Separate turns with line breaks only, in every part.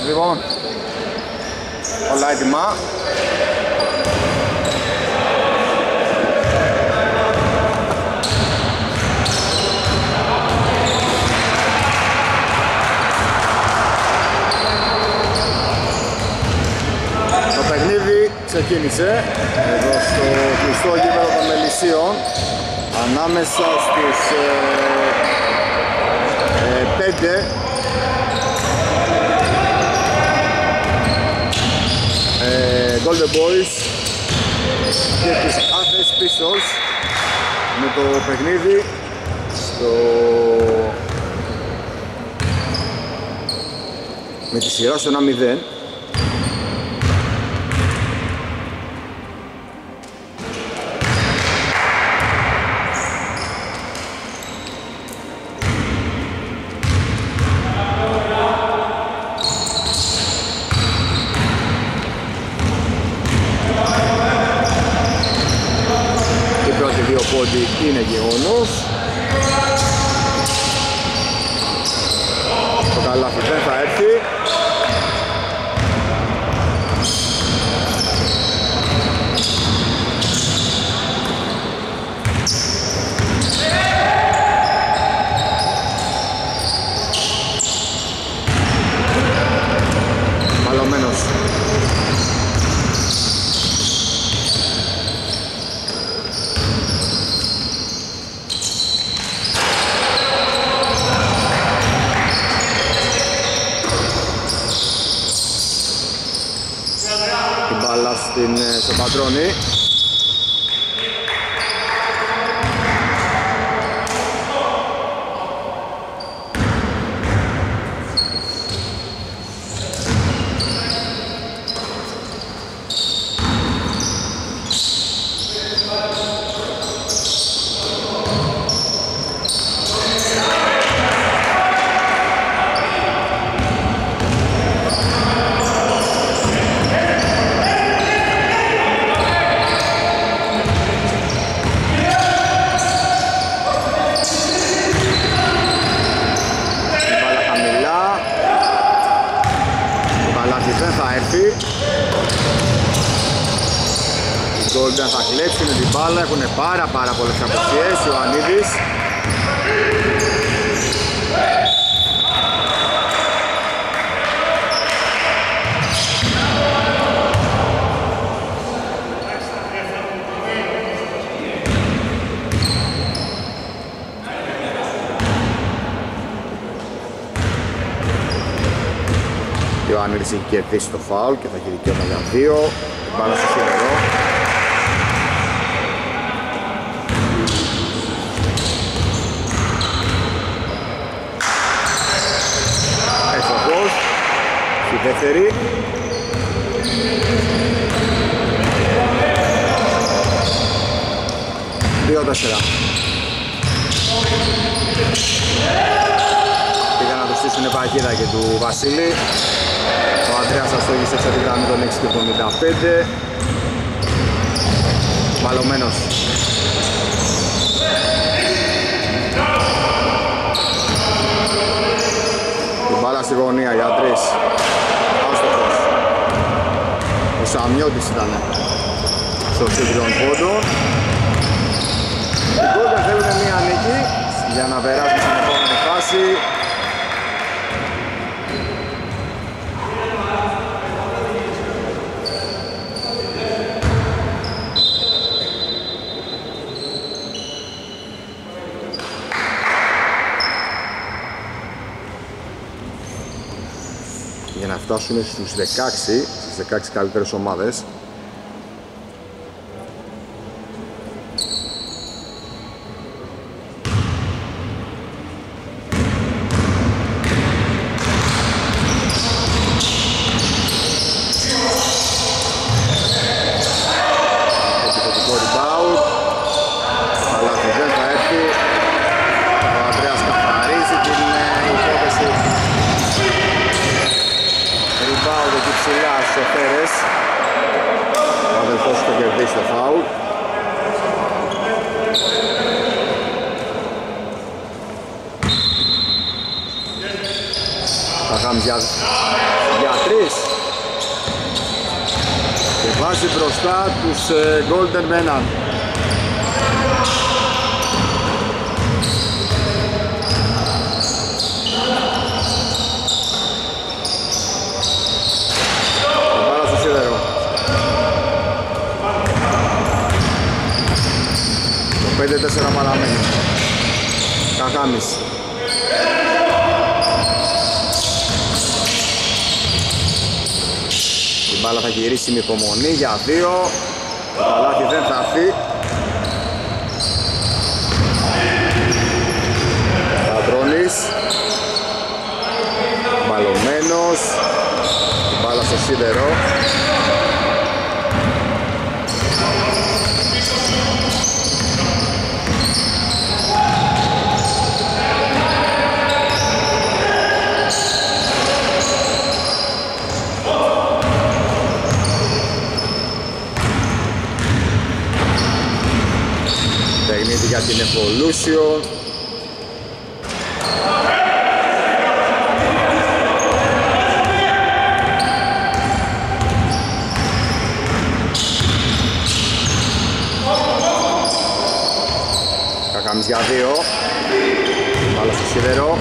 Λοιπόν, όλα έτοιμα. Το παιχνίδι ξεκίνησε εδώ στο κλειστό γήπεδο των Μελισσίων ανάμεσα στους 5 Golden Boys και τους Athens Pistols, με το παιχνίδι με τη σειρά στο 1-0. Είναι γεγονός. Το καλάθι δεν θα έρθει. Μαλωμένος. Στο Πατρώνη. Golden θα κλέψει με την μπάλα, έχουν πάρα πολλές αποσίες. Ιωαννίδης. Ιωαννίδης έχει κερδίσει το φάουλ και θα έχει δικαίωμα για 2. Η μπάλα στο σύνολο. Δεύτερη. Δύο-τέσσερα. Πήγαν να του στήσουν παγίδα και του Βασίλη. Ο Ανδρέας αστόγησε έξω τη γραμμή των 6,75. Μαλωμένος. Την μπάλα στη γωνία για 3. Ο Σαμιώτης ήταν στο σύντριον πόντο. Οι Golden θέλουν μία νίκη για να περάσουν στην επόμενη φάση. Για να φτάσουν στους 16, στις 16 καλύτερες ομάδες. Επιθετικό rebound, αλλά δεν θα έρθει. Ο Ανδρέας καθαρίζει την υπόθεση. Rebound εκεί ψηλά στους Φέρες. Καχάμις για 3 και βάζει μπροστά τους Golden με έναν. Μπάλα στο σίδερο. Το 5-4 παραμένει. Καχάμις. Η μπάλα θα γυρίσει με υπομονή για 2. Το καλάθι δεν θα έρθει. Πατρώνης. Μπαλωμένος. Η μπάλα στο σίδερο. Παιχνίδι για την Evolution. Καχάμις για 2. Μπάλα στο σίδερο.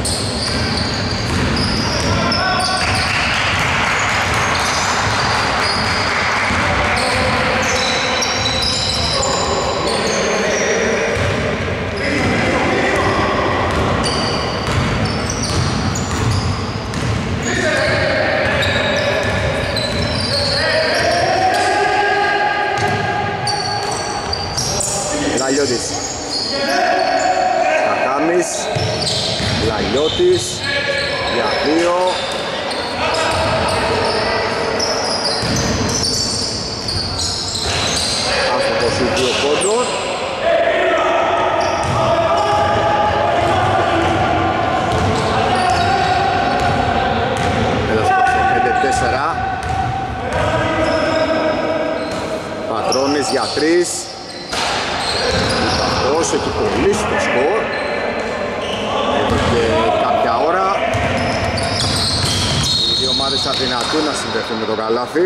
Λαλιώτης. Καχάμις. Λαλιώτης για 2. Άστοχος οι 2 πόντων. Έδωσε στο 5-4. Πατρώνης για 3. Όσο έχει κολλήσει το σκορ εδώ και κάποια ώρα οι δύο ομάδες θα δυνατούν να συνδεθούν με το καλάθι.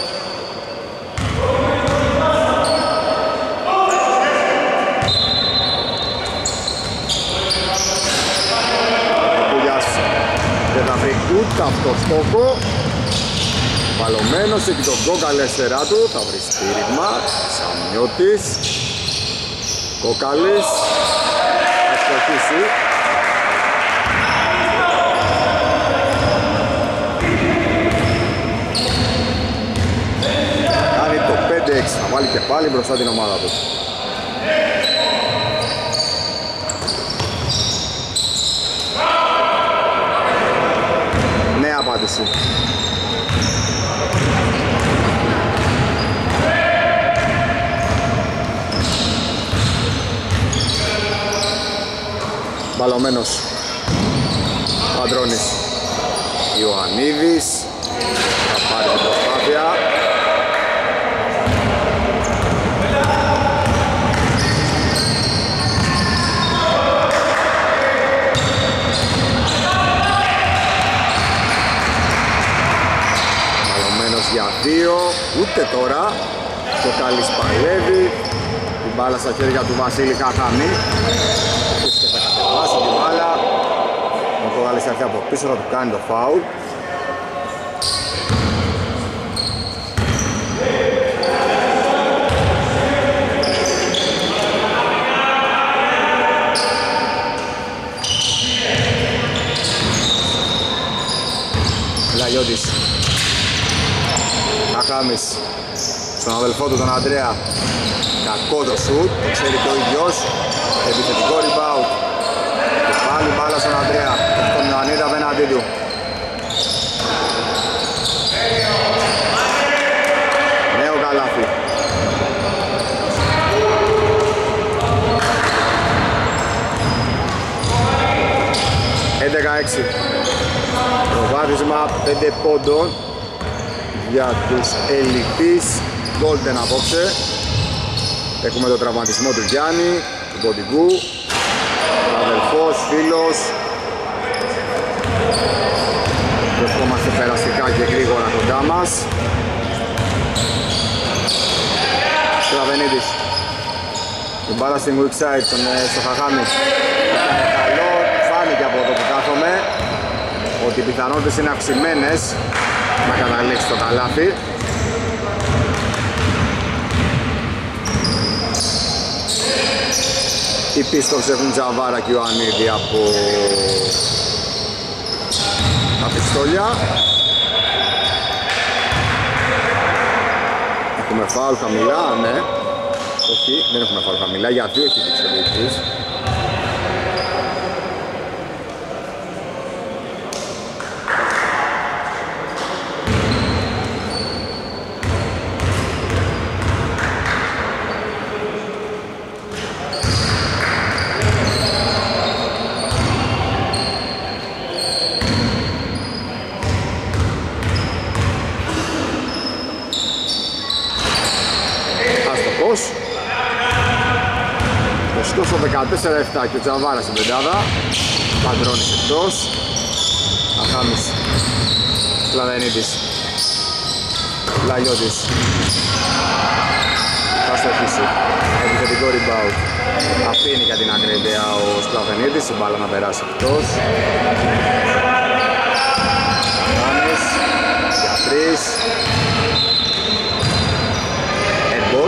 Ο Κούλιας δεν θα βρει ούτε αυτό στόχο. Βαλωμένος έχει τον γκόγκαλ αριστερά του, θα βρει στήριγμα. Σαμιώτης. Κόκαλης θα στοχίσει. Κάνει το 5-6, θα βάλει και πάλι μπροστά την ομάδα του. Νέα απάντηση. Μπαλωμένος Παντρώνης. Ιωαννίδης θα πάρει την προσπάθεια. Μπαλωμένος για 2. Ούτε τώρα. Το Κάλλης παλεύει. Την μπάλα στα χέρια του Βασίλη Καχάμη. Βάζει την μπάλα. Ο Κογάλης θα έρθει από πίσω, θα του κάνει το φάουλ. Λαγιώτης. Καχάμης. Στον αδελφό του τον Αντρέα. Κακό το σουτ, το ξέρει και ο ίδιος. Επιθετικό rebound. Και πάλι μπάλα στον Αντρέα. Έχει τον Ιωαννίδη απέναντί του. Νέο καλάθι. «11-6». Προβάδισμα 5 πόντων για τους ελιτής Golden απόψε. Έχουμε το τραυματισμό του Γιάννη, του ποντικού, αδελφός, φίλος. πας. Σκλαβενίδης. Η μπάλα στην weak side, στο Χαχάμι. Ήταν καλό, φάνηκε από εδώ που κάθομαι ότι οι πιθανότητες είναι αυξημένες να καταλήξει το καλάθι. Οι Pistons έχουν Τζαβάρα και Ιωαννίδη από τα πιστόλια. Έχουμε φάουλ χαμηλά, ναι. Όχι, δεν έχουμε φάουλ χαμηλά, για 2 έχει δείξει ο διοικητής. Στο 14-7 και ο Τζαβάρας στην πεντάδα. Παντρώνης εκτός. Αχάμις. Σκλαβενίδης. Λαγιώτης. Θα στοχίσει. Επιθετικό rebound. Αφήνει για την ακρίβεια ο Σκλαβενίδης. Η μπάλα να περάσει εκτός. Αχάμις. Για 3. Airball.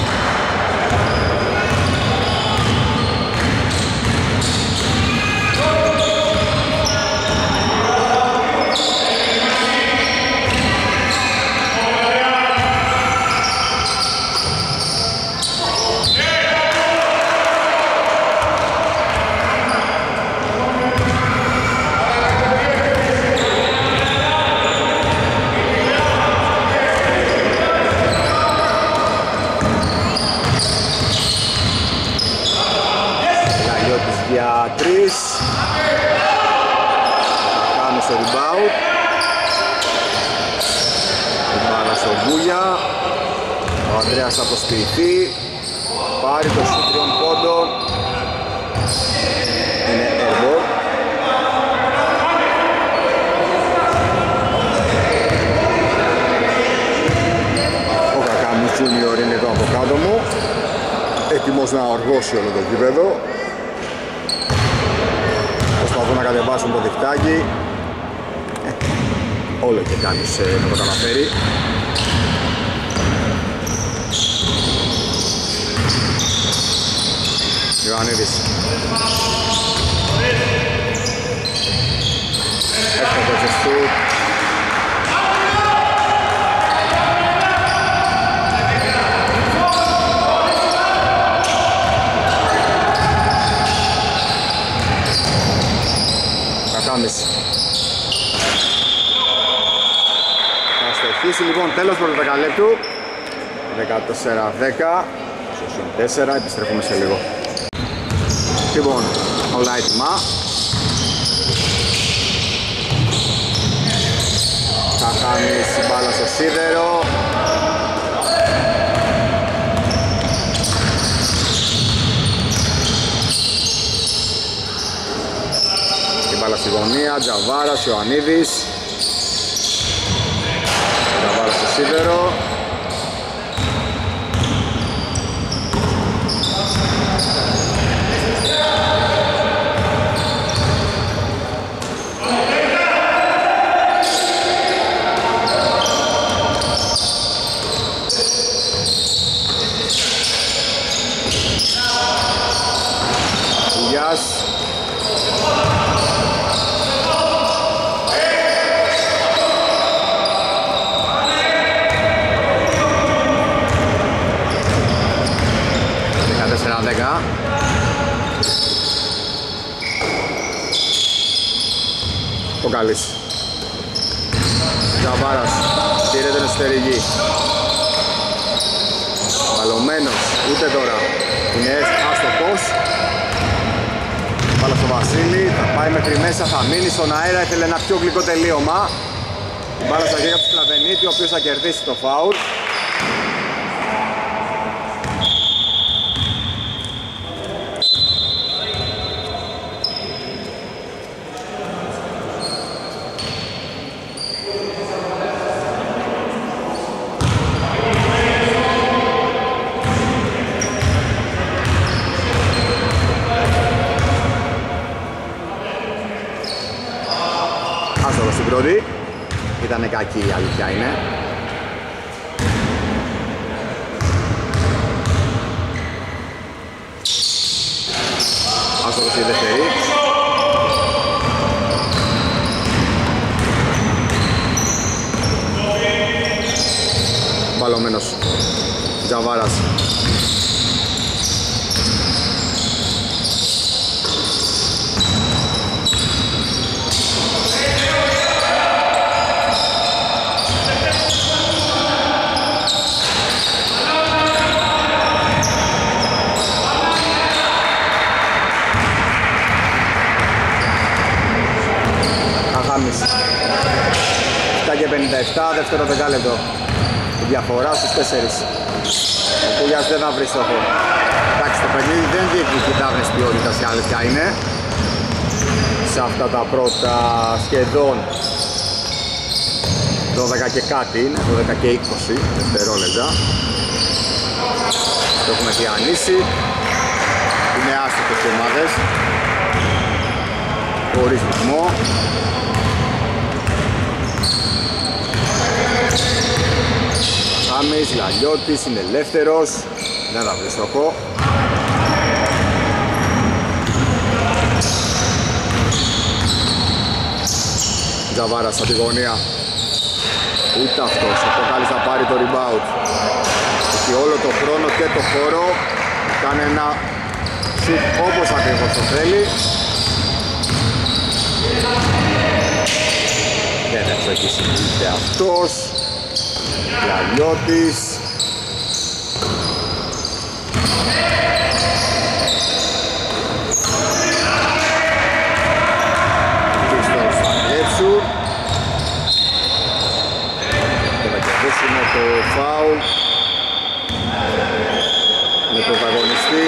Για 3. Θα κάνει στο rebound. Η μπάλα στο Γκούλια. Ο Ανδρέας θα προσποιηθεί. Πάρει το σουτ 3 πόντων. Είναι airball. Ο Κακάμις Junior είναι εδώ από κάτω μου. Έτοιμος να οργώσει όλο το γήπεδο. Προσπαθούν να κατεβάσουν το διχτάκι. Όλο και κάνεις να το καταφέρει. Ιωαννίδης. Έφτασε σε σουτ. Θα στοχίσει λοιπόν, τέλος πρώτου δεκαλέπτου. 14-10. Σωσιον 4, επιστρέφουμε σε λίγο. Λοιπόν, όλα έτοιμα. Θα κάνει μπάλα στο σίδερο. Μπάλα στη γωνία, Τζαβάρας, Ιωαννίδης. Τζαβάρας στο σίδερο. Ουλιάς. Ο Καλής. Τζαβάρας. Τήρεται την εσωτερική. Βαλωμένος. Ούτε τώρα. Είναι άστοχος. Πάλα στο Βασίλη. Θα πάει μέχρι μέσα. Θα μείνει στον αέρα. Ήθελε ένα πιο γλυκό τελείωμα. Μπάλα στα χέρια του Σκλαβενίτη, ο οποίος θα κερδίσει το φάουλ. άσχολος στην πρώτη. Ήτανε κακή, η αλήθεια είναι. Άσχολος η δεύτερη. Μπαλωμένος Τζαβάρας. Καχάμις 7 και 57, δεύτερο δεκάλεπτο. Η διαφορά στους 4. Ο Κούγιας δεν θα βρει στόχο. Εντάξει, το παιχνίδι δεν διεκδικεί ταύρες ποιότητας, η αλήθεια είναι. Σε αυτά τα πρώτα σχεδόν 12 και κάτι είναι, 12 και 20 δευτερόλεπτα. Το έχουμε διανύσει. Είναι άστοχες οι ομάδες, χωρίς ρυθμό. Χάμις, Λαλιώτης, είναι ελεύθερος, δεν θα βρει στόχο. Τζαβάρας από τη γωνία. Ούτε αυτός, ο Κοκάλης θα πάρει το rebound. Έχει όλο το χρόνο και το χώρο. Κάνει ένα shoot όπως ακριβώς το θέλει. Δεν έχει συγκρίνεται αυτός. Λαλιώτης. Πίστος θα κλέψουν. Και θα κερδίσουμε το φάουλ με τον πρωταγωνιστή.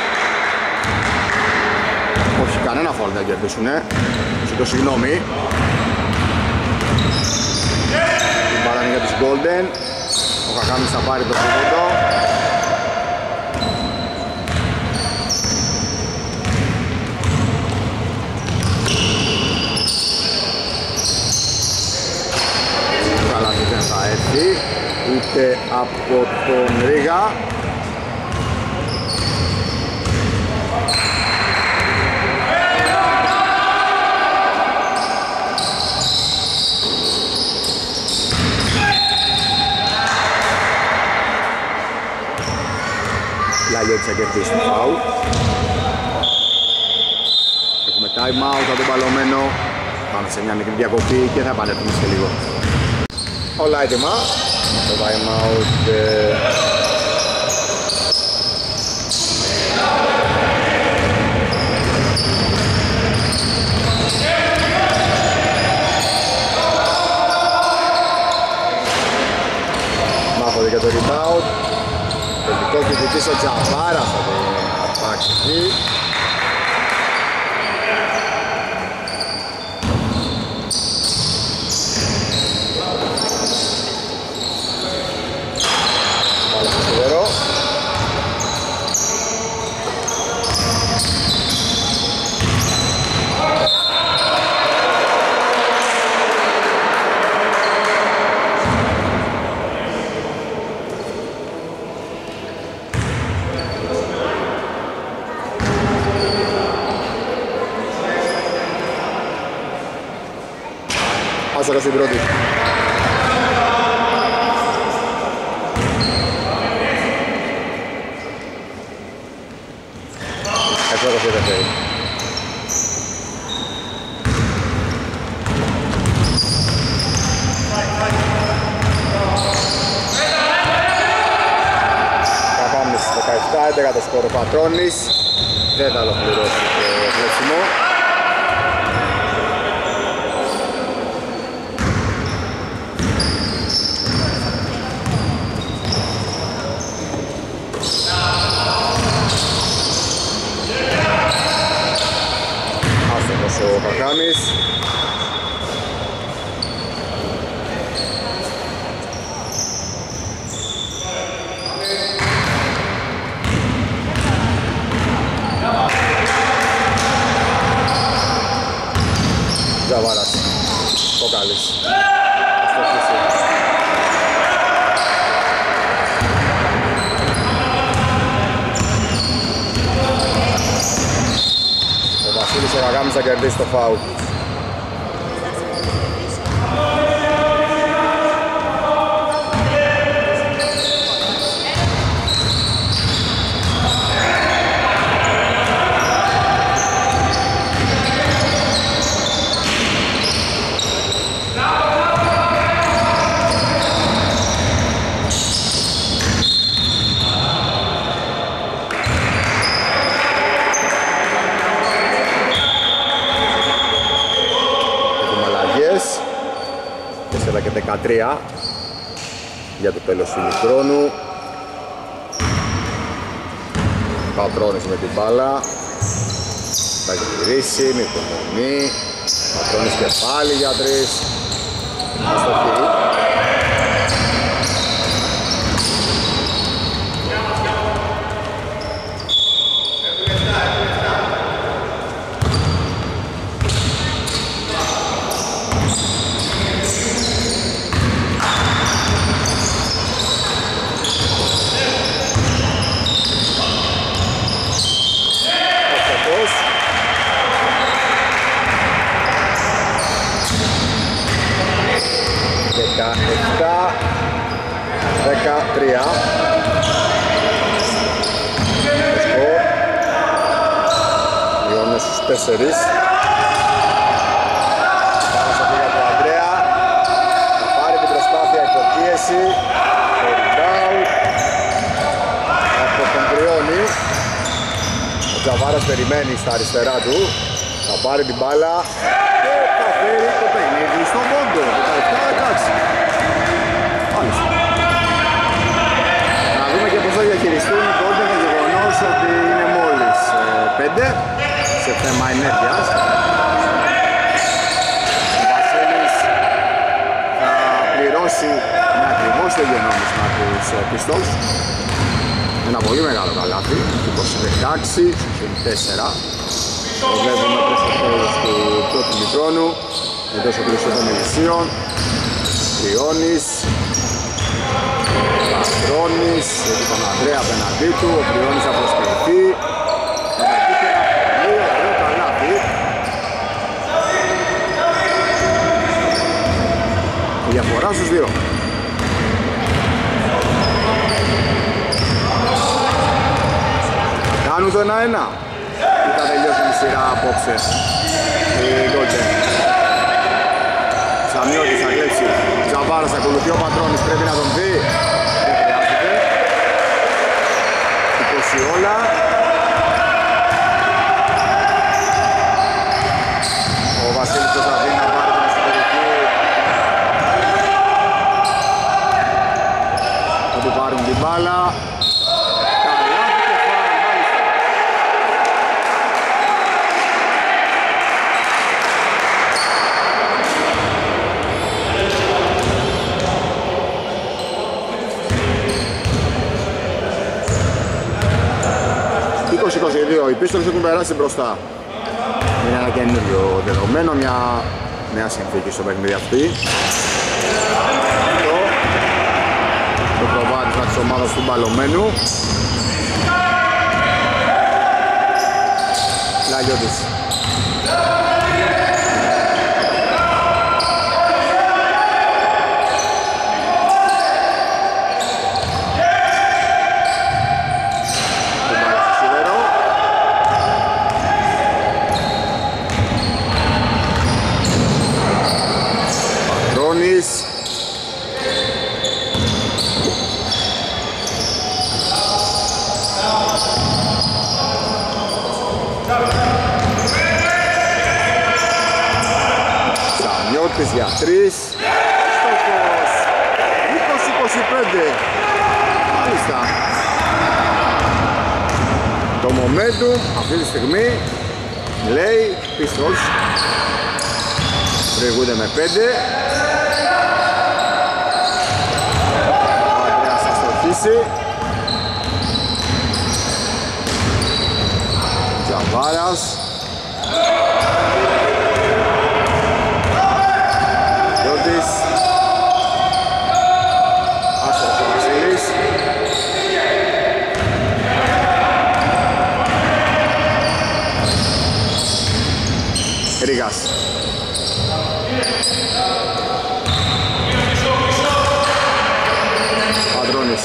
Όχι, κανένα φάουλ δεν θα κερδίσουνε. Ζητώ συγγνώμη. Η μπάλα είναι για τους Golden. Ο Κακάμις θα πάρει το τρίποντο. Καλά δεν θα έρθει ούτε από τον Ρίγα. Λαλιώτης θα κερδίσει το φάουλ. Έχουμε time out από τον παλωμένο. Πάμε σε μια μικρή διακοπή και θα επανέλθουμε σε λίγο. Όλα έτοιμα. Το time out. Μάχονται για το rebound. Τελικό κριτικής ο Τζαβάρας θα το πάρξει εκεί. Πάλα στο σιδερό. Άσορα στην πρώτη. Έσορα στη δεύτερη. Κακάμις 17, 11 το σκορ ο Πατρώνης. Δεν θα ολοκληρώσει το κλέψιμο. Ο Κακάμις. Τζαβάρας. Κόκαλης. Αστοχήσει. Ο Βασίλης ο Γαγάμης θα κερδίσει το φάουλ. Και 13 για το τέλος του ημιχρόνου. Πατρώνης με την μπάλα, θα γυρίσει με υπομονή. Πατρώνης και πάλι για 3. Αστοχή. Τέσσερις. Πάμε στο πήγα του Ανδρέα. Θα πάρει την προσπάθεια υποπίεση. Το rebound. Από τον Τριώνη. Ο Τζαβάρας περιμένει στα αριστερά του. Θα πάρει την μπάλα και θα φέρει το παιχνίδι στον πόντο. 17-16. Μάλιστα. Να δούμε και πώς θα διαχειριστούν τότε το γεγονός ότι είναι μόλις 5. Σε θέμα ενέργειας. Ο Βασίλης θα πληρώσει με ακριβώς το γενόμισμα τους Pistols. Ένα πολύ μεγάλο καλάθι, 20-16, 4. Το βλέπουμε προς το τέλος του πρώτου ημιχρόνου. Εντός ο κλειστός των Ελισσίων. Τριώνης. Πατρώνης, έχει τον Ανδρέα απέναντί του. Ο Τριώνης θα προσποιηθεί. Διαφορά στους δύο. Κάνουν το 1-1. Ή θα τελειώσει η σειρά απόψε η Golden. Σαμιώτης θα κλέψει. Τζαβάρας ακολουθεί ο Πατρώνης. Πρέπει να τον δει. Δεν χρειάζεται. 20 όλα. Ο Βασίλης προσπαθεί να πάρει την εσωτερική. Θα του πάρουν την μπάλα. Καλάθι και φάουλ, μάλιστα. Οι Pistons έχουν περάσει μπροστά. Είναι ένα καινούριο δεδομένο, μια νέα συνθήκη στο παιχνίδι αυτή. Το προβάδισμα της ομάδας του μπαλωμένου. Λαγιώτης. Σαμιώτης για 3. Στόχος 20-25. Μάλιστα. Το momentum αυτή τη στιγμή λέει Pistols. Προηγούνται με 5. Ο Ανδρέας θα στοχίσει. Τζαβάρας. Ρίγας. Πατρώνης.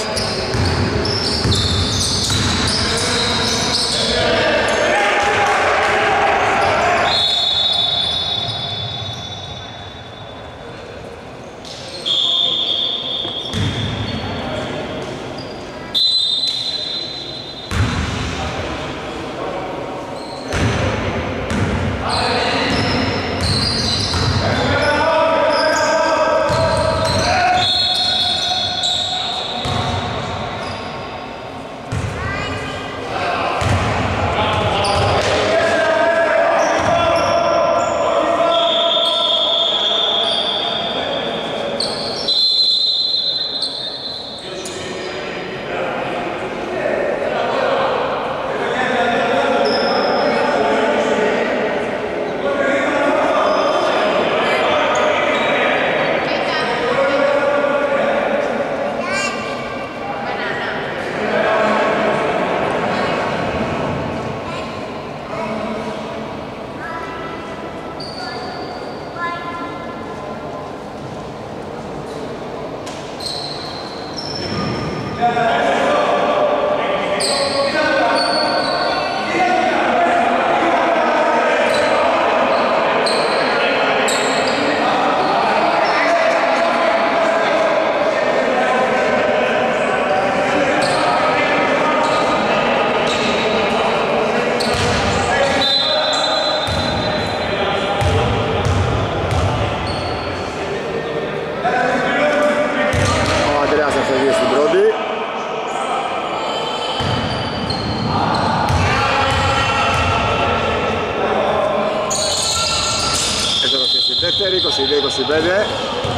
Δεύτερη, 22-25.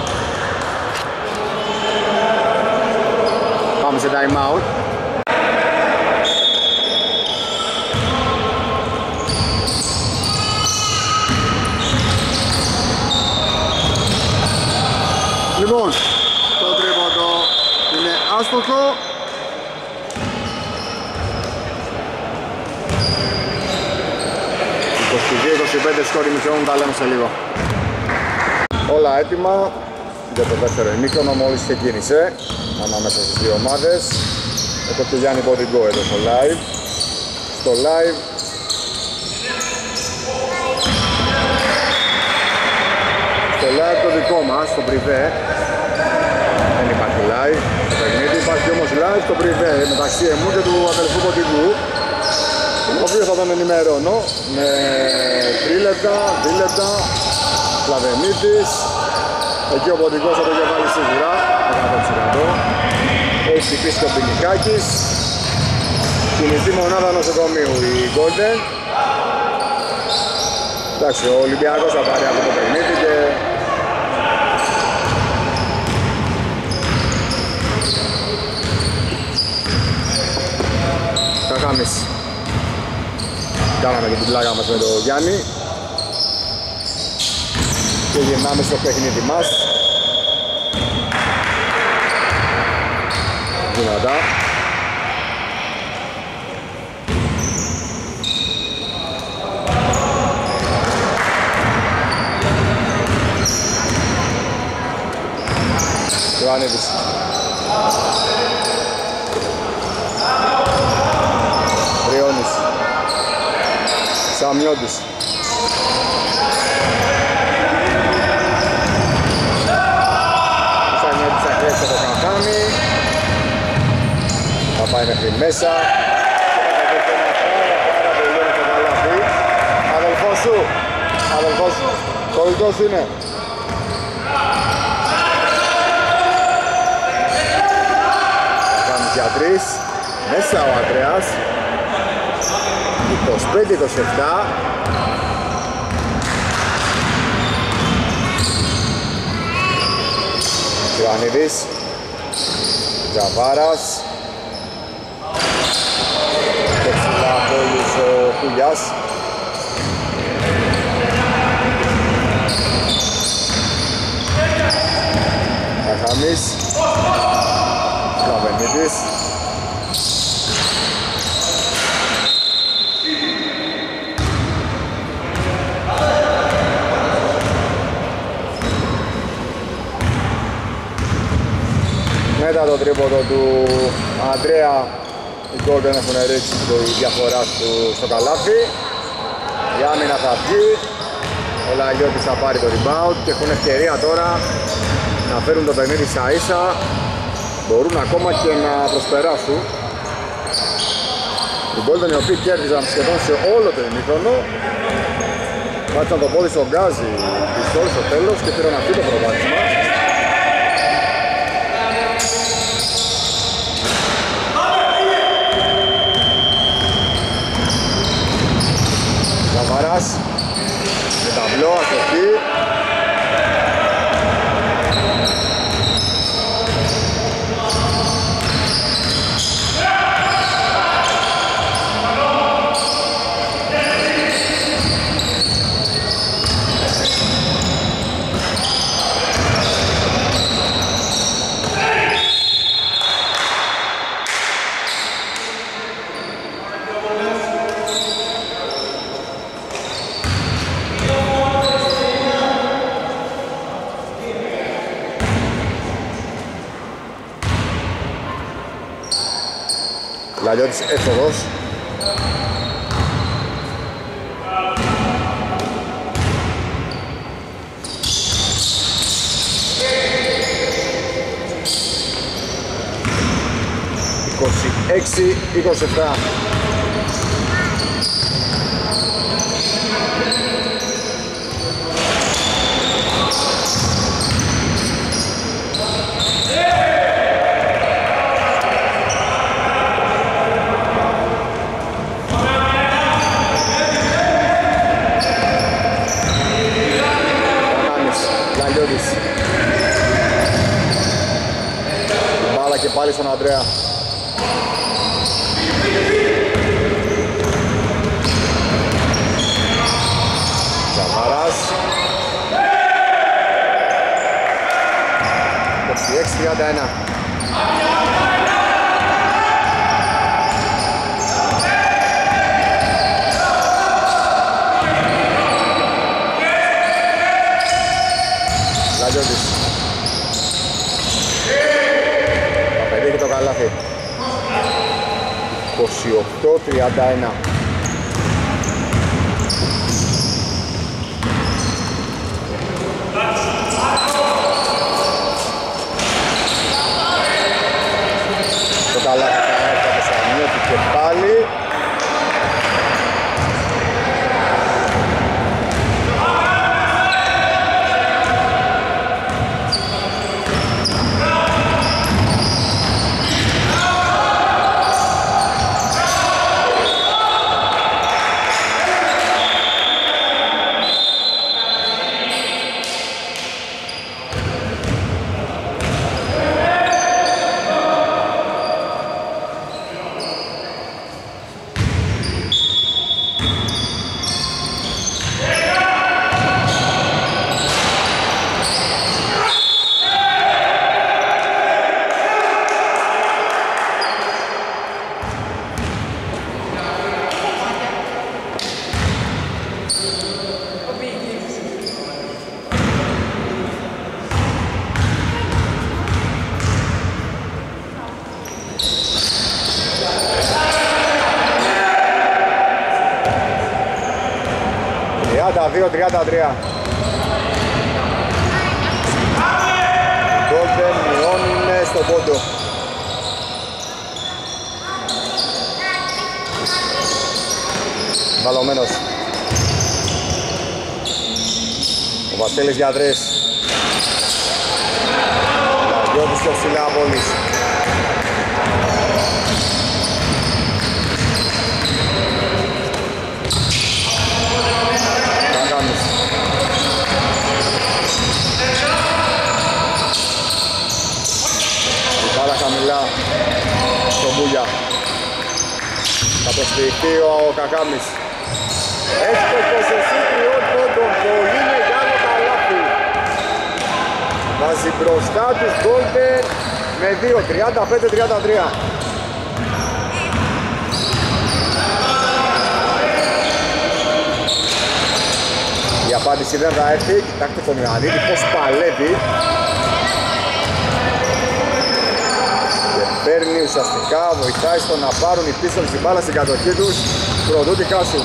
Πάμε σε time out. Λοιπόν, το τρίποντο είναι άστοχο. σκορ ημιχρόνου, τα λέμε σε λίγο. Όλα έτοιμα για το δεύτερο ημίχρονο, μόλις ξεκίνησε ανάμεσα στις δύο ομάδες. Έχω και Γιάννη Ποντιγκό εδώ στο live. Στο live το δικό μας, στο privé. Δεν υπάρχει live στο παιχνίδι, υπάρχει όμως live στο privé μεταξύ εμού και του αδελφού Ποντιγκού, ο οποίος θα τον ενημερώνω με τρίλεπτα, δίλεπτα, Σλαβενίτης. Εκεί ο Ποντιγκός θα το είχε βάλει σίγουρα 100%. Έχει χτυπήσει το Πινικάκης. Κινητή μονάδα νοσοκομείου η Golden. Εντάξει, ο Ολυμπιακός θα πάρει αυτό το παιχνίδι και Κακάμις. Κάναμε και την πλάκα μας με τον Γιάννη και γυρνάμε στο παιχνίδι μας. Δυνατά. Ιωαννίδης. Ριώνης. Σαμιώτης. Σαμιώτης θα κλέψει το Κακάμι. Θα πάει μέχρι μέσα. Αδελφός σου. Αδελφός σου. Κολλητός είναι. Κάνεις για τρεις. Μέσα ο Αντρέας. 25-27. Ιωαννίδης. Τζαβάρας. Και ψηλά από όλους ο Κουλιάς. Καχάμις. Καβενίδης. Μετά το τρίποντο του Αντρέα, οι Golden έχουν ρίξει τη διαφορά του στο καλάθι. Η άμυνα θα βγει, ο Λαγιώτης θα πάρει το rebound και έχουν ευκαιρία τώρα να φέρουν το παιχνίδι ίσα ίσα. Μπορούν ακόμα και να προσπεράσουν. Οι Golden οι οποίοι κέρδισαν σχεδόν σε όλο το ημίχρονο. Μάλιστα το πόδι στον γκάζι πιστόλ στο τέλος και πήραν αυτό το προβάδισμα. Ζαβαράς με ταμπλό, αστοχή. Λαλιώτης έφοδος. «26-27». Μπάλα και πάλι στον Ανδρέα. Ζαβαράς. 26-31. Λαγιώτης. Θα πετύχει το καλάθι. 28-31. Το καλάθι θα έρθει από Σαμιώτη και πάλι. «32-33». Golden μειώνουν στον πόντο. Βαλωμένος. Ο Βασίλης για τρεις. Λαγιώτης πιο ψηλά από όλους. Χαμηλά στον Μπούλια. Θα το στηριχτεί ο Κακάμης. Έχει το ποσοστή τριών πόντων. Πολύ μεγάλο καλάθι. Βάζει μπροστά τους Golden με 2, 35-33. Η απάντηση δεν θα έρθει. Κοιτάξτε τον Ιωαννίδη πως παλεύει. παίρνει ουσιαστικά, βοηθάει στο να πάρουν οι Pistons την μπάλα στην κατοχή τους προτού τη χάσουν.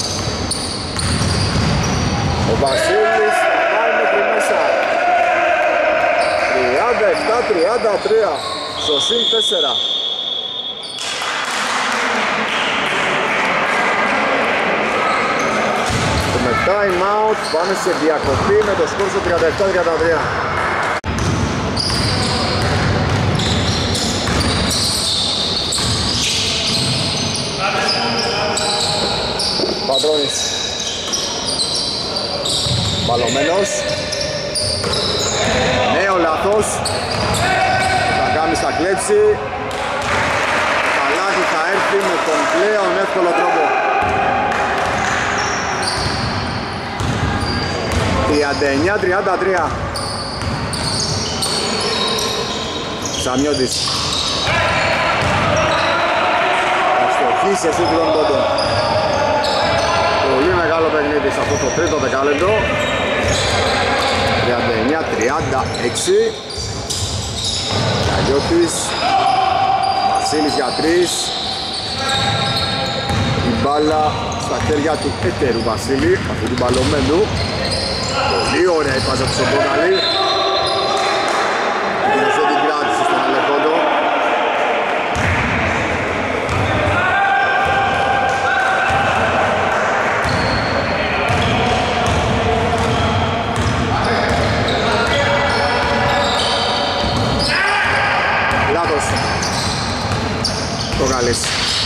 Ο Βασίλης θα πάει μέχρι μέσα. 37-33 στο συν 4. Με time out πάμε σε διακοπή με το σκορ στο 37-33. Πατρώνης μπαλωμένος. Νέο λάθος. Θα κάνει στα κλέψει. Το καλάθι θα έρθει με τον πλέον εύκολο τρόπο. 39-33. Σαμιώτης. Αστοχή σε σύγκρον πόντων. Πολύ μεγάλο παιχνίδι σε αυτό το τρίτο δεκάλεπτο. 39-36. Σαμιώτης. Βασίλης για 3. Η μπάλα στα χέρια του έτερου Βασίλη, αυτού του μπαλωμένου. Πολύ ωραία η πάσα του στον Κόκαλη. Έδωσε την κράτηση στον Αλεχόντο. Λάθος. Κόκαλης.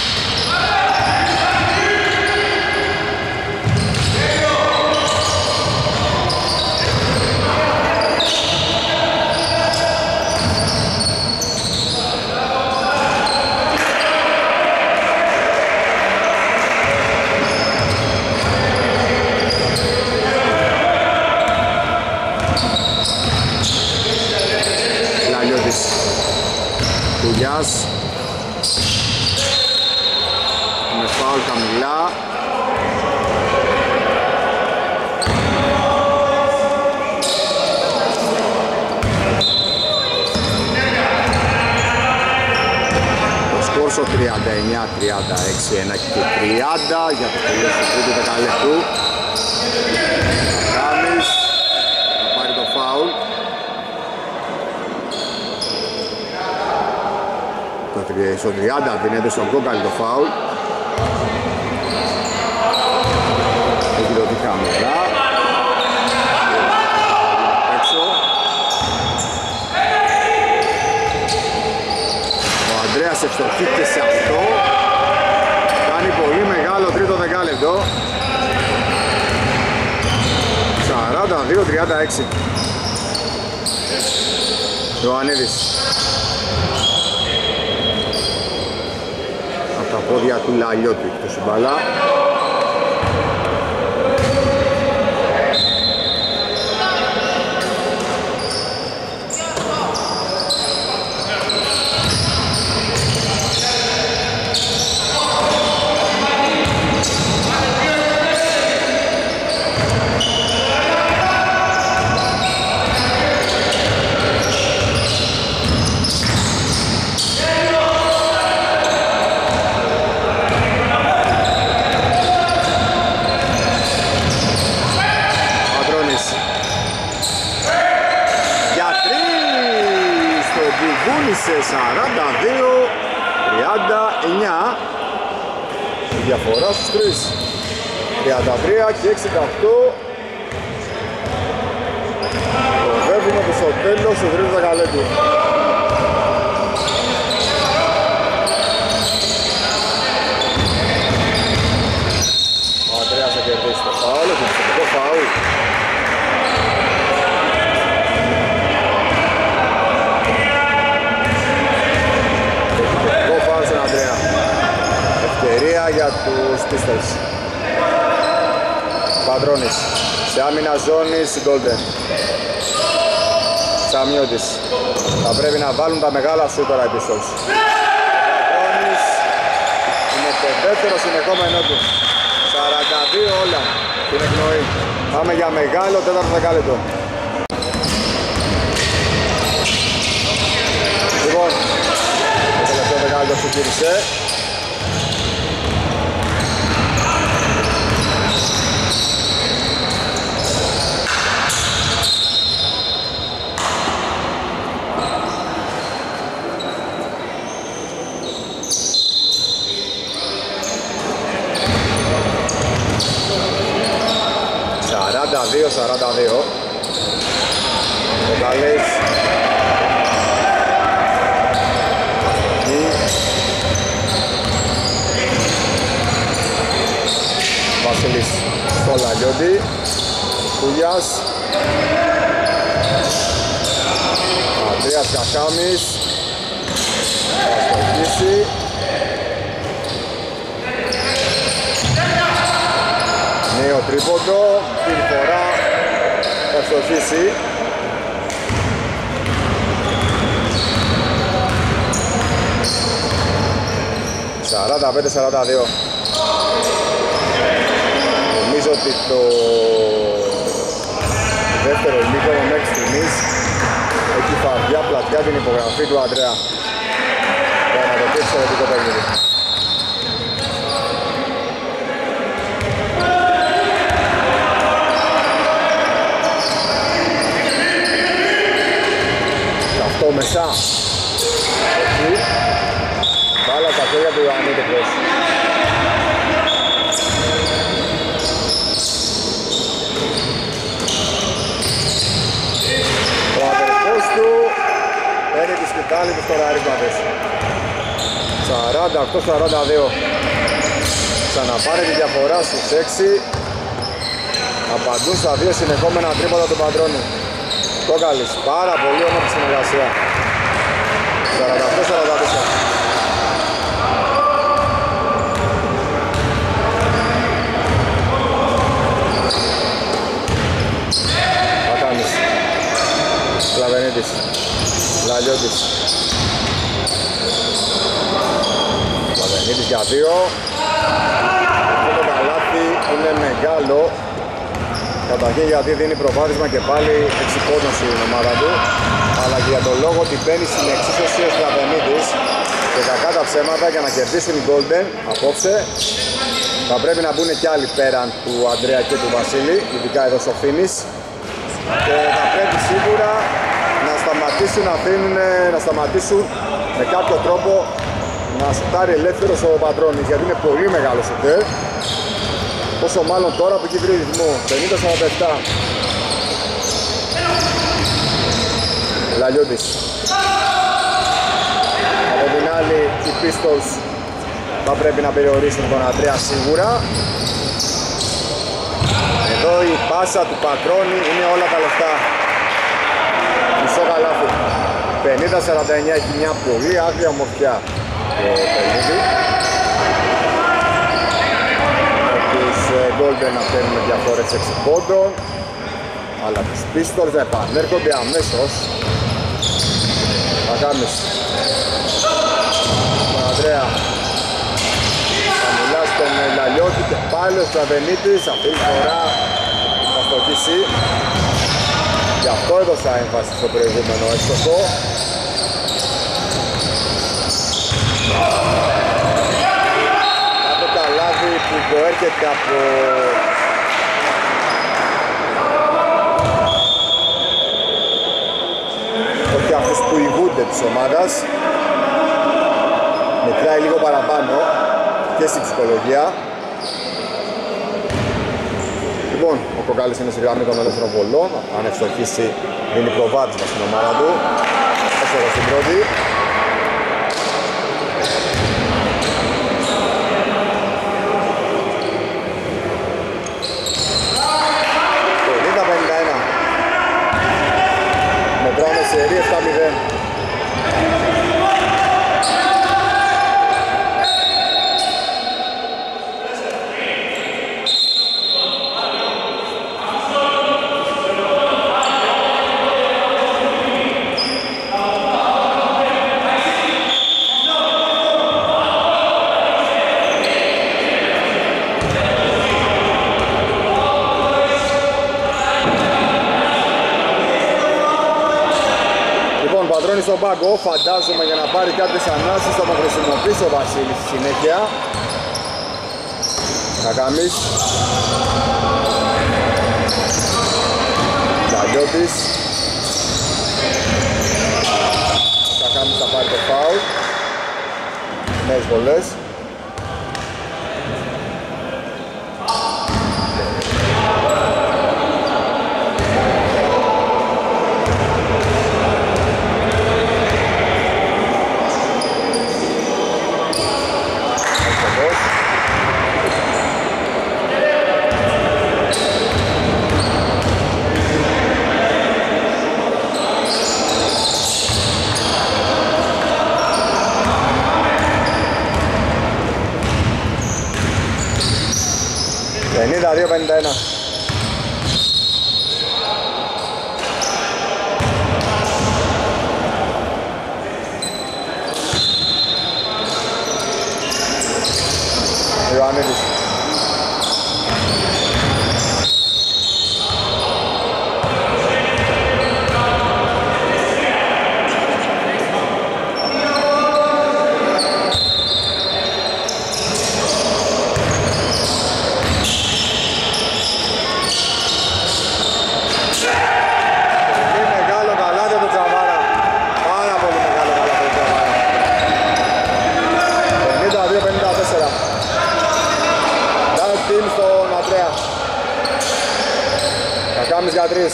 Κουλιάς με φάουλ χαμηλά. Το σκορ στο 39-36, 1 και 30 για το τελείως του τρίτου δεκαλέπτου. Γάμις θα πάρει το φάουλ. Στο 30 δίνεται στον Κόκαλη το φάουλ. Έχει δοθεί χαμηλά. Έξω. Ο Ανδρέας ευστοχεί και σε αυτό. Κάνει πολύ μεγάλο τρίτο δεκάλεπτο. 42-36. Ιωαννίδης. Τα πόδια του Λαλιώτη εκτός η μπάλα. Σε 42-39 η διαφορά στους 3. 33 και 68 προβεύουμε στο τέλος του τρίτου δεκαλέπτου. Ο Ανδρέας θα κερδίσει το φάουλ, το πιστευτικό φάουλ. Ευκαιρία για τους Pistons. Πατρώνης σε άμυνα ζώνη στην Golden. Σαμιώτης. Θα πρέπει να βάλουν τα μεγάλα σου τώρα οι Pistons. Πατρώνης είναι το δεύτερο συνεχόμενό του. 42 όλα την εκνοή. Πάμε για μεγάλο τέταρτο δεκάλεπτο. Λοιπόν, το ξεκίνησε. Ο Καλής Βασίλης στο Λαλιόντι, Κούλιας, Ανδρέας Κακάμης, θα στοχίσει. Νέο τρίποντο, την φορά θα στοχίσει. 45-42. Νομίζω ότι το δεύτερο ημίχρονο μέχρι στιγμής έχει φαρδιά πλατιά την υπογραφή του Αντρέα για να το πει εξαιρετικό παιχνίδι. Αυτό μέσα. Όχι. Μπάλα στα χέρια του Ιωαννίδη. Ο αδερφός του παίρνει τη σκητάλη του στο ραρίσματες. 48-42. Ξαναπάρει τη διαφορά στους 6. Απαντούν στα 2 συνεχόμενα τρίποτα του Πατρώνη. Κόκαλης, πάρα πολύ όμορφη συνεργασία. 48-44. Πατάνης, Σλαβενίτης, Λαλιώτης. Σλαβενίτης για 2. Αυτό το καλάθι είναι μεγάλο. Καταρχήν γιατί δίνει προβάδισμα και πάλι εξυπόδοση η ομάδα του, αλλά και για τον λόγο ότι μπαίνει στην εξίσωση ο Σλαβενίτης και κακά τα ψέματα για να κερδίσουν οι Golden απόψε θα πρέπει να μπουν κι άλλοι πέραν του Αντρέα και του Βασίλη, ειδικά εδώ στο Φίνις, και θα πρέπει σίγουρα να σταματήσουν με κάποιο τρόπο να σουτάρει ελεύθερος ο Πατρώνης, γιατί είναι πολύ μεγάλο σουτέρ. Όσο μάλλον τώρα που έχει βρει ρυθμό. 50-47. Λαλιώτης. Από την άλλη οι Pistols θα πρέπει να περιορίσουν τον Αντρέα σίγουρα. Εδώ η πάσα του Πατρώνη είναι όλα τα λεφτά. Μισό καλάθι. 50-49, έχει μια πολύ άγρια ομορφιά το παιχνίδι. Golden να παίρνουν διαφόρες 6 πόντων, αλλά τις Pistols να επανέρχονται αμέσως. Αγάμις, τον Ανδρέα, θα μιλά στον Λαλιώτη και πάλι ο Στραβενίτης, αυτή τη φορά θα στοχίσει. Γι' αυτό έδωσα έμφαση στο προηγούμενο έστοχο. Που προέρχεται από όχι αυτούς που ηγούνται της ομάδας, μετράει λίγο παραπάνω και στην ψυχολογία. Λοιπόν, ο Κοκάλης είναι στη γραμμή των ελεύθερων βολών, αν ευστοχίσει δίνει προβάδισμα στην ομάδα του. Έσοδο στην πρώτη. Μετράμε σερί 7-0. πατρώνει στον πάγκο, φαντάζομαι για να πάρει κάποιες ανάσεις θα τον χρησιμοποιήσει ο Βασίλης στη συνέχεια. Κακάμις. Καλιώτης. Κακάμις θα πάρει το φάουλ. Νέες βολές.
Ιωαννίδης. Για τρεις.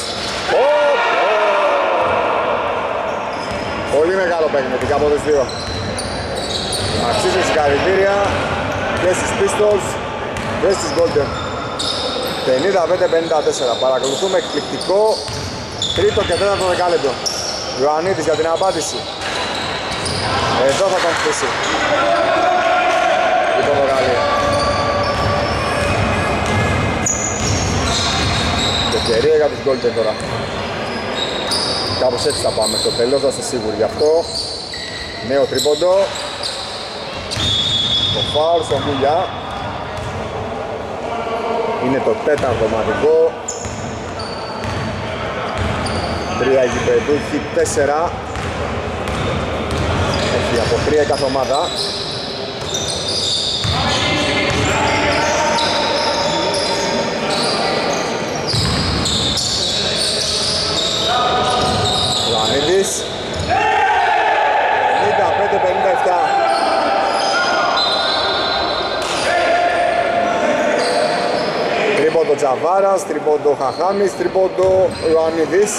Πολύ μεγάλο παιχνίδι και από τις δύο. Αξίζει συγχαρητήρια και στις Pistols και στις Golden. 55-54. Παρακολουθούμε εκπληκτικό τρίτο και τέταρτο δεκάλεπτο. Ιωαννίδης για την απάντηση. Εδώ θα τον χτίσει. Λοιπόν το Γαλλία. Ευκαιρία για τους Golden τώρα. Κάπως έτσι θα πάμε στο τέλος, θα είστε σίγουροι γι' αυτό. Νέο τρίποντο. Το φάουλ στον Κούλια. Είναι το τέταρτο μαδικό. 3 γηπεδούχοι, 4. Έχει από 3 κάθε ομάδα. Ιωαννίδης 55-57. Τρίποντο Τζαβάρας, τρίποντο Χαχάμης, τρίποντο Ιωαννίδης.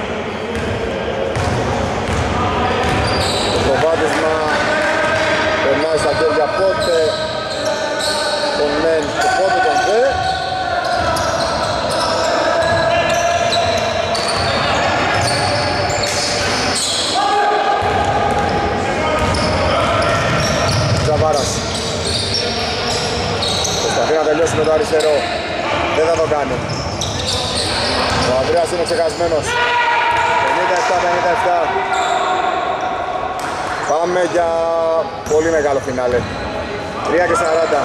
Το προβάδισμα περνάει στα χέρια πότε τον μεν και πότε τον δε. Ζαβάρας προσπαθεί να τελειώσει με το αριστερό. Δεν θα το κάνει. Ο Ανδρέας είναι ξεχασμένος. 57-57. Πάμε για πολύ μεγάλο φινάλε. 3 και 40.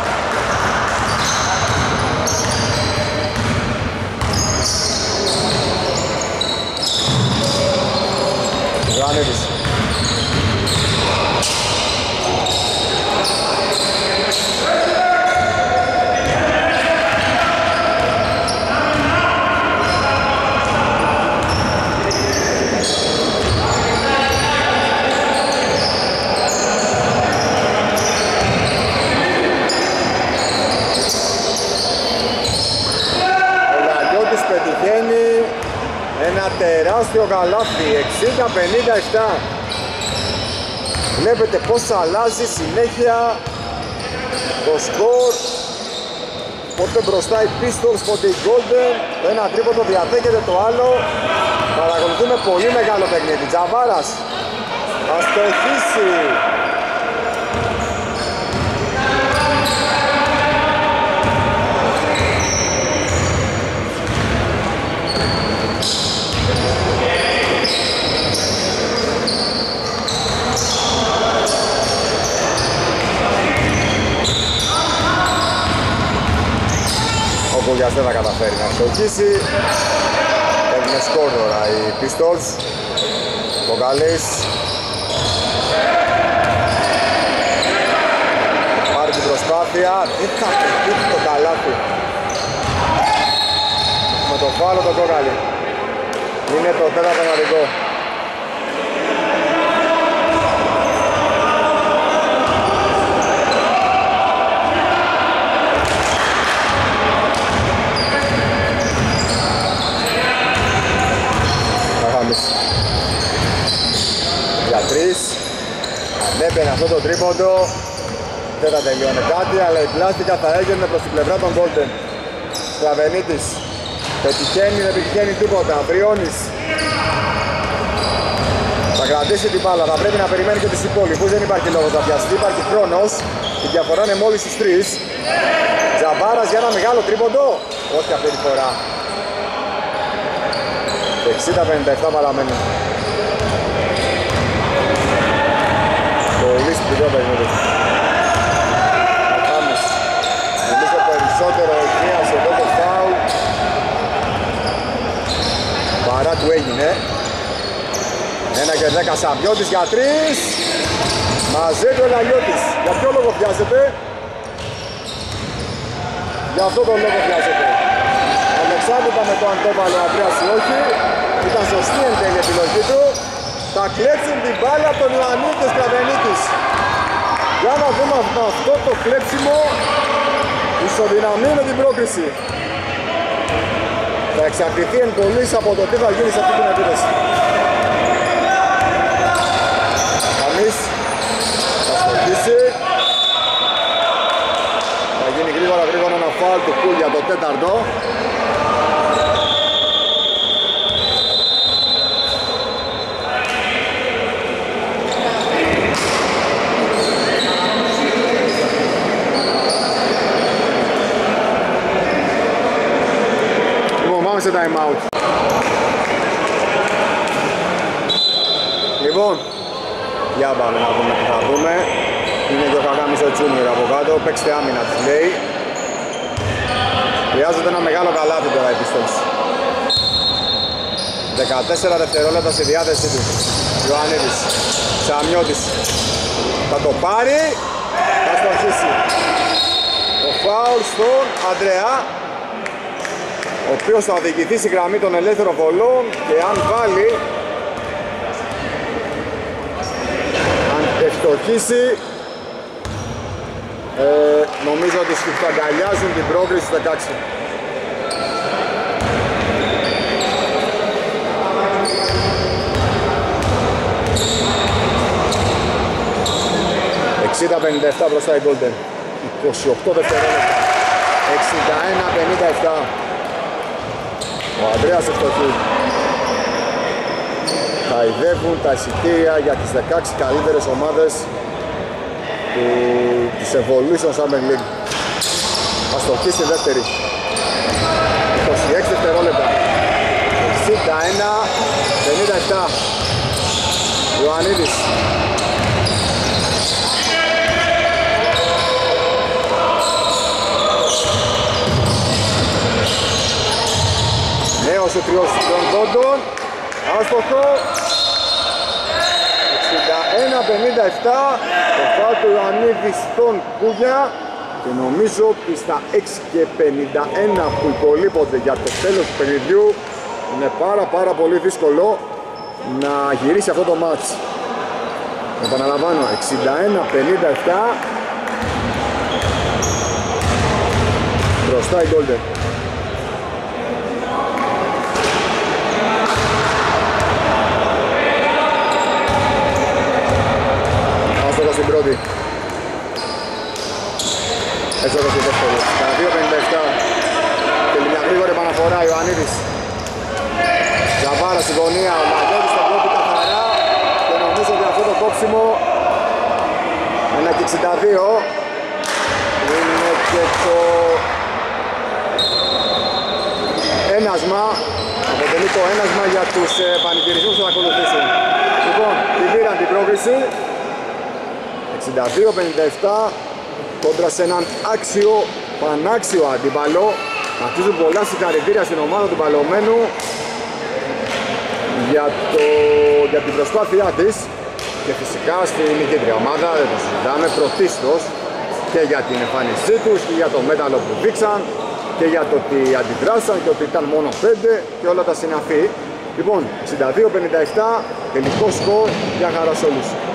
Ιωαννίδης. Τεράστιο καλάθι, 60-57. Βλέπετε πως αλλάζει συνέχεια το σκορ. Πότε μπροστά οι Pistols, πότε οι Golden. Το ένα τρίποντο διαδέχεται το άλλο. Παρακολουθούμε πολύ μεγάλο παιχνίδι. Τζαβάρας θα στοχίσει. Ο Κούγιας δεν θα καταφέρει να στοχίσει. Έγινε σκορ τώρα οι Pistols. Κοκαλής. Πάρει την προσπάθεια. Δεν θα πετύχει το καλάθι. Με το φάουλο τον Κοκαλή. Είναι το τέταρτο πραγματικό. Για τρεις. Αν έμπαινε αυτό το τρίποντο δεν θα τελειώνει κάτι, αλλά η πλάστικα θα έγινε προς την πλευρά των Golden. Σκλαβενίτης πετυχαίνει, δεν πετυχαίνει τίποτα. Μπριώνης θα κρατήσει την μπάλα, θα πρέπει να περιμένει και τους υπόλοιπους. Δεν υπάρχει λόγος να πιαστεί, υπάρχει χρόνος. Η διαφορά είναι μόλις στους 3. Τζαμπάρας για ένα μεγάλο τρίποντο. Όχι αυτή τη φορά. 60-57 παραμένει. Πολύ σπουδαίο παιχνίδι. Μακάμις. Νομίζω περισσότερο εκβίασε εδώ το φάουλ παρά του έγινε. 1-10 Σαμπιώτης για 3. Μαζεύει ο Λαλιώτης. Για ποιο λόγο πιάζεται? Για αυτό τον λόγο πιάζεται. Ανεξάρτητα με το αν το έβαλε ο Ανδρέας ή όχι, ήταν σωστή εν τέλει η επιλογή του. Θα κλέψουν την μπάλα από τον Ιωαννίδη και Σκραβενίτης. Για να δούμε αυτό το κλέψιμο ισοδυναμεί με την πρόκριση. Θα εξαρτηθεί εν πολλής από το τι θα γίνει σε αυτή την επίθεση. Καμίς θα σκοτήσει. Θα γίνει γρήγορα ένα φάουλ του Κουλ για το τέταρτο. Σε time out. Λοιπόν, για πάμε να δούμε τι θα δούμε. Είναι και ο Χαγάμις ο Junior από κάτω, παίξτε άμυνα της λέει. Χρειάζεται ένα μεγάλο καλάθι τώρα η Pistons. 14 δευτερόλεπτα στη διάθεσή του. Ιωαννίδης, Σαμιώτης. Θα το πάρει, θα στοχίσει. Το φάουλ στον Ανδρέα, ο οποίος θα οδηγηθεί στη γραμμή των ελεύθερων βολών και αν βάλει, αν ευστοχίσει, νομίζω ότι θα αγκαλιάζουν την πρόκριση στους 16. ...60-57 μπροστά η Golden. 28 δευτερόλεπτα. 61-57. Ο Ανδρέας ευστοχεί. Χαϊδεύουν τα εισιτήρια για τις 16 καλύτερες ομάδες της Evolution Summer League. Θα στοχίσει η δεύτερη. 26 δευτερόλεπτα. 61-57. Ιωαννίδης. Νέος ο τριός των πόντων, άστοχο. 61-57, το φάουλ του Ιωαννίδη στον Κούγια και νομίζω ότι στα 6:51 που υπολείπονται για το τέλος του παιχνιδιού είναι πάρα πολύ δύσκολο να γυρίσει αυτό το μάτς. Επαναλαμβάνω, 61-57 μπροστά η Golden. Στην πρώτη. Έτσι όπως η δεύτερη. Στα 2.57. Θέλει μια γρήγορη επαναφορά ο Ιωαννίδης. Ζαβάρα στη γωνία. Ο Μαγιώτης στον πρώτη καθαρά. Και νομίζω ότι αυτό το κόψιμο 1.62 είναι και το ένασμα. Αποτελεί το ένασμα για τους πανηγυρισμούς που θα ακολουθήσουν. Λοιπόν, την πήραν την πρόκριση. 62-57 κόντρα σε έναν άξιο, πανάξιο αντίπαλο. Αρχίζουν πολλά συγχαρητήρια στην ομάδα του παλωμένου για την προσπάθειά της και φυσικά στην νικήτρια ομάδα, δεν το συζητάμε, πρωτίστως και για την εμφάνισή τους και για το μέταλλο που δείξαν και για το ότι αντιδράσαν και ότι ήταν μόνο 5 και όλα τα συναφή. Λοιπόν, 62-57, τελικό σκορ, για χαρά σε όλους.